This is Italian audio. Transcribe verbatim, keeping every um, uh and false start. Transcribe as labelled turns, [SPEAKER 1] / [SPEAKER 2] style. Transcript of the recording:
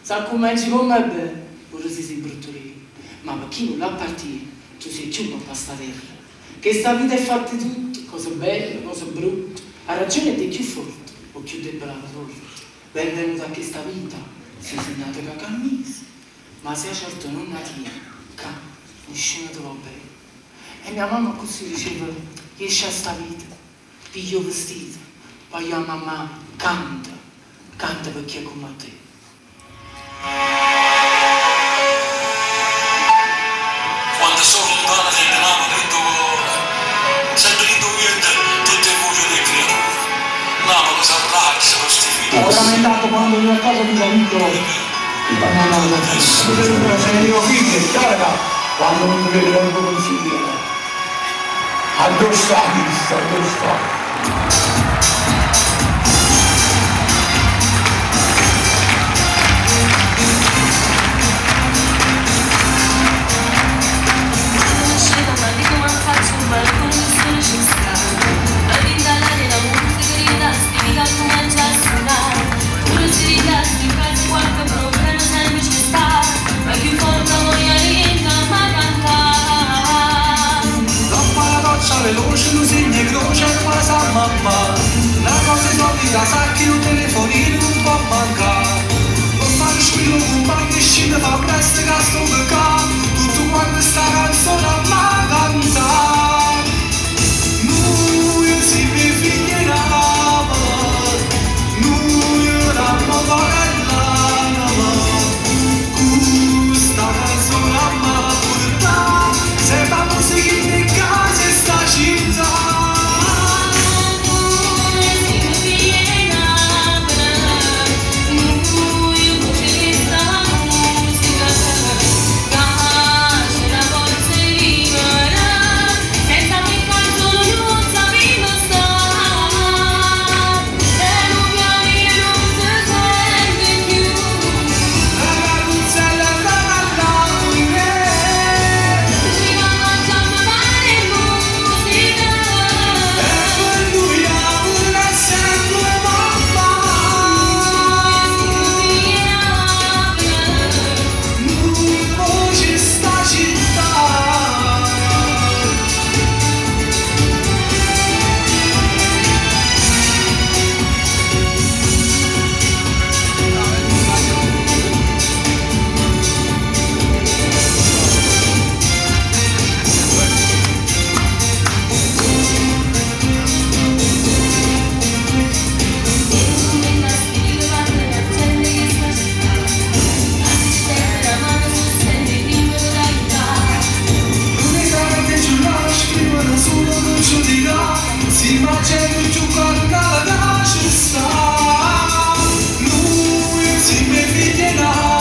[SPEAKER 1] sa come ci come bene, pure se sei brutto lì. Ma per chi non l'ha partito, tu sei giù per questa terra. Che sta vita è fatta di tutto, cose belle, cose brutte. Ha ragione di più forte, o più debole forte. Benvenuto a questa vita, sei segnato che cammisi. Ma se certo non la tia, che nessuno te va bene. E mia mamma così diceva, esci a sta vita, piglio vestito, poi a mamma canta, canta perché è come te.
[SPEAKER 2] Quando sono lontana sento l'amo dentro cuore, sento l'intuiente tutte le voci dei creatori. L'amo che s'abbraccia con sti figli.
[SPEAKER 3] Ho lamentato quando ero a casa di amico. No, no, no, no, se io figlio, cara, quando non mi vedo il consiglio. Addosso a vista, addosso.
[SPEAKER 2] Veloce, lo segna croce e qua sa mamma. La cosa è solita, sa che un telefonino non può mancare. Non fare squillo con bagno e scende, fa presto che sto peccato. Tutto quanto sta canzone a me cantare. Noi si mi figlierà, noi eravamo parellana. Questa canzone a me porta, sembra musica in casa e sta città. Lui si mi figlierà.